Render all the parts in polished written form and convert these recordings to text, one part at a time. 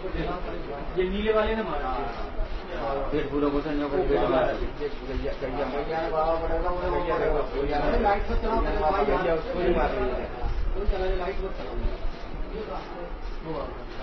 ये नीले वाले ने मारा पेट पूरा क्वेश्चन जो कर पेट मारा लाइट से चलाओ भाई उसको ही मार रही है तो चला लाइट को चलाओ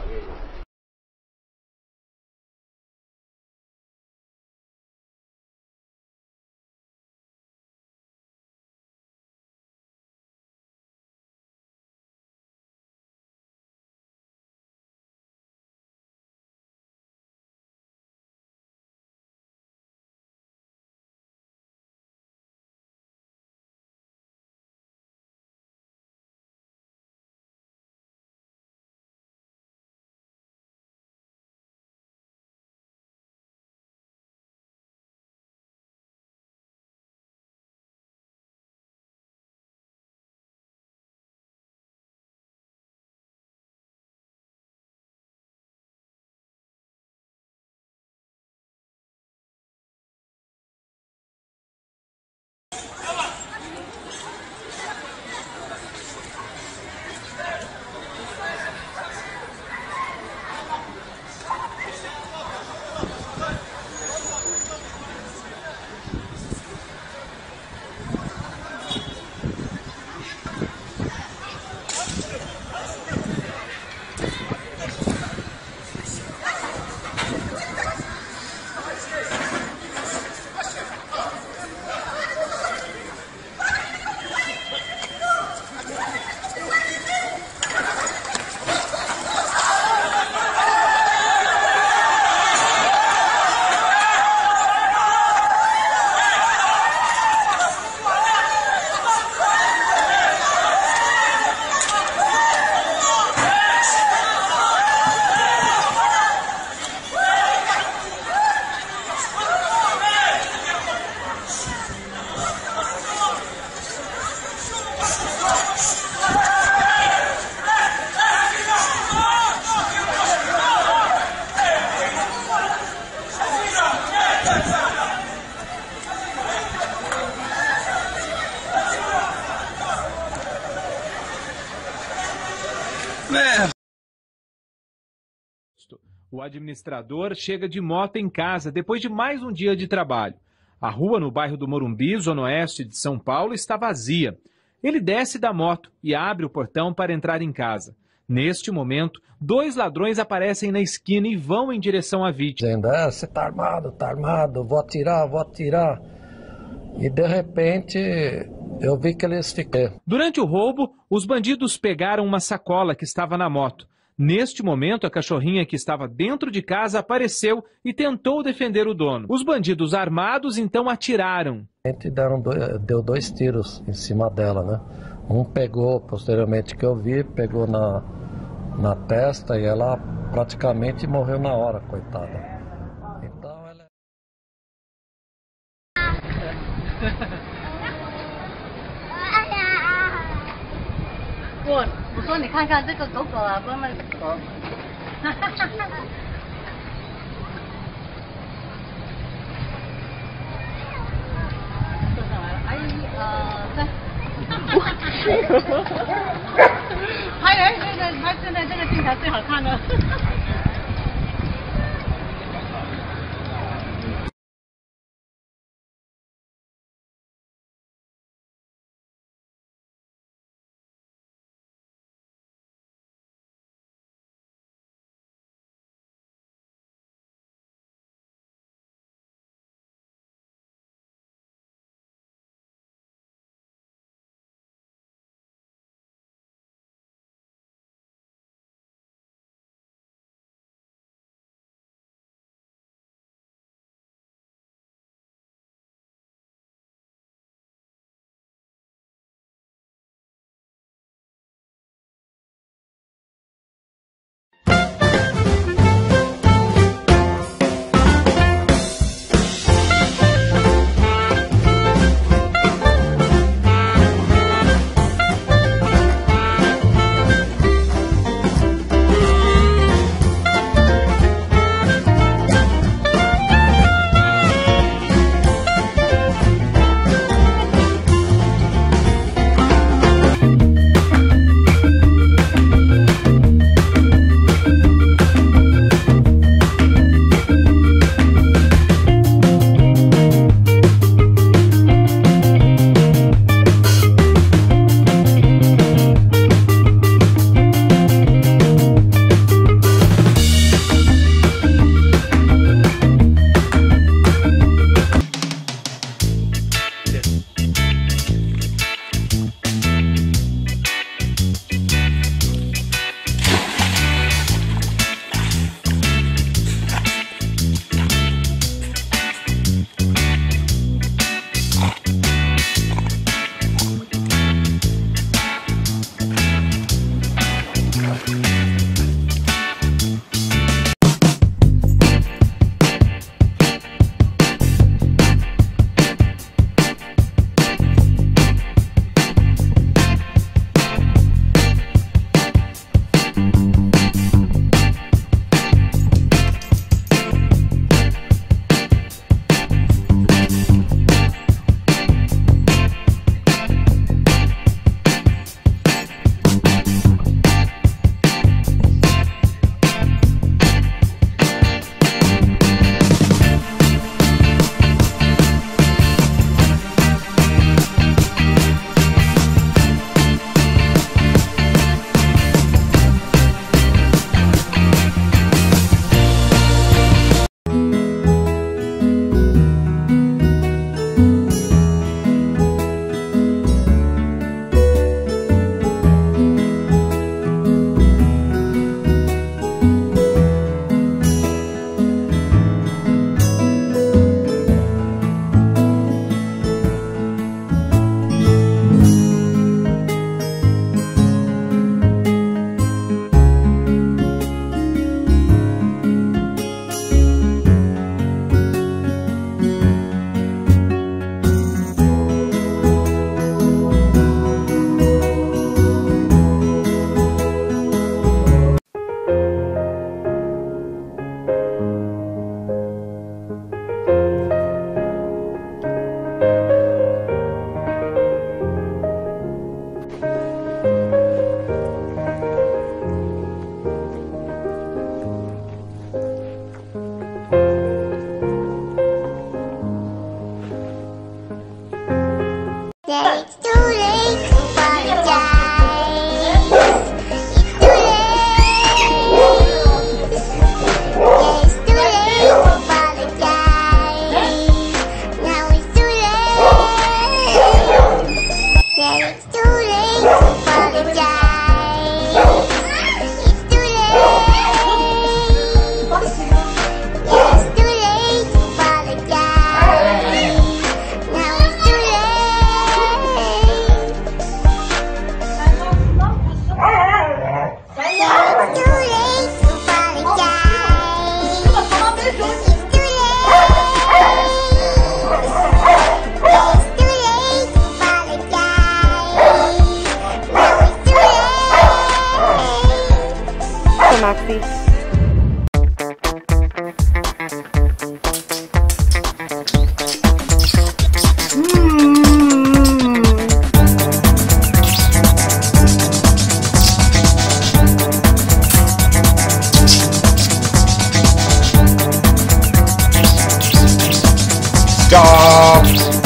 O administrador chega de moto em casa depois de mais um dia de trabalho. A rua no bairro do Morumbi, zona oeste de São Paulo, está vazia. Ele desce da moto e abre o portão para entrar em casa. Neste momento, 2 ladrões aparecem na esquina e vão em direção à vítima. Dizendo, você tá armado, vou atirar. E de repente eu vi que eles ficaram. Durante o roubo, os bandidos pegaram uma sacola que estava na moto. Neste momento, a cachorrinha que estava dentro de casa apareceu e tentou defender o dono. Os bandidos armados então atiraram. A gente deu 2 tiros em cima dela, né? Um pegou, posteriormente que eu vi, pegou na testa e ela praticamente morreu na hora, coitada. Então ela... 我说你看看这个狗狗啊，慢慢狗。坐上来了，1、2、3。还有那个，他现在这个镜头最好看了。 Stop!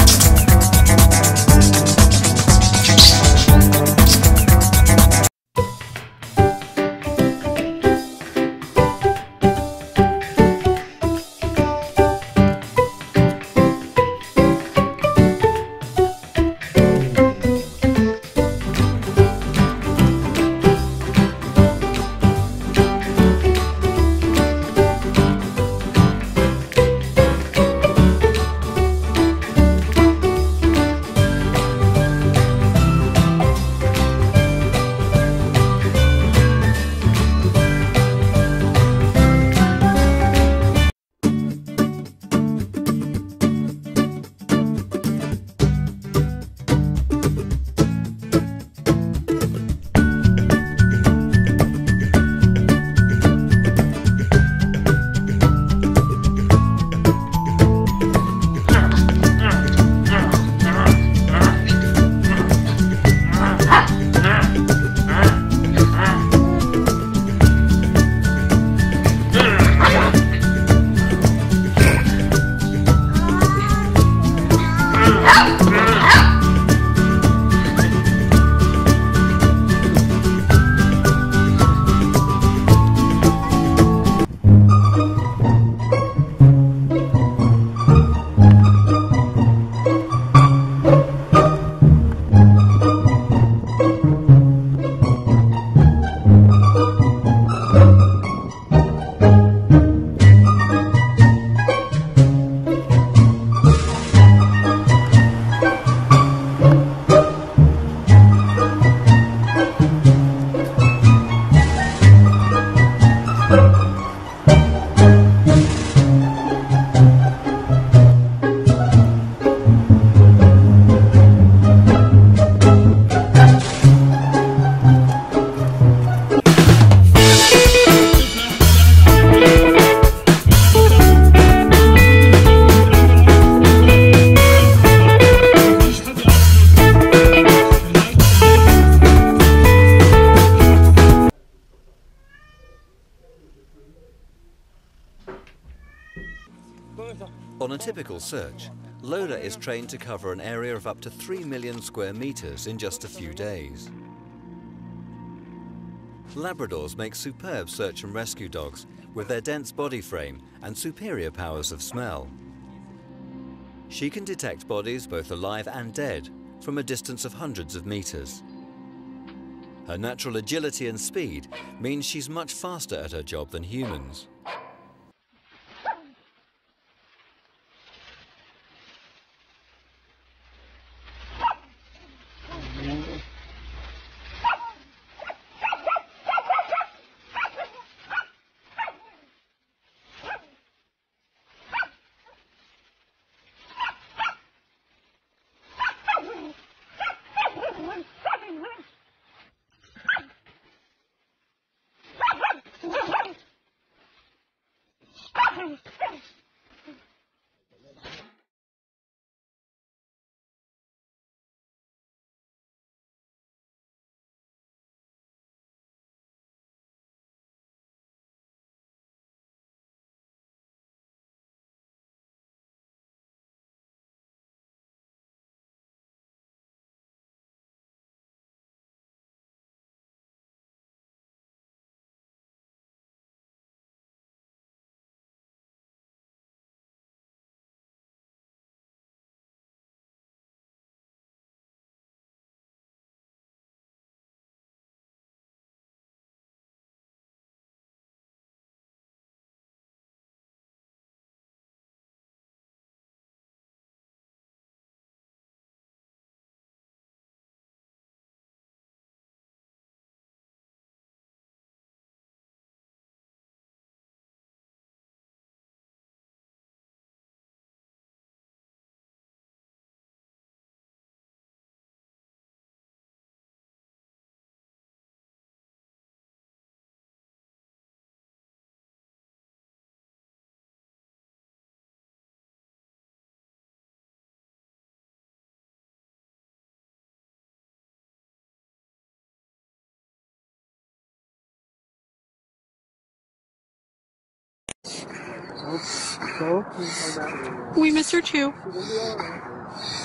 On a typical search, Lola is trained to cover an area of up to 3 million square meters in just a few days. Labradors make superb search and rescue dogs with their dense body frame and superior powers of smell. She can detect bodies both alive and dead from a distance of hundreds of meters. Her natural agility and speed means she's much faster at her job than humans. We miss her too.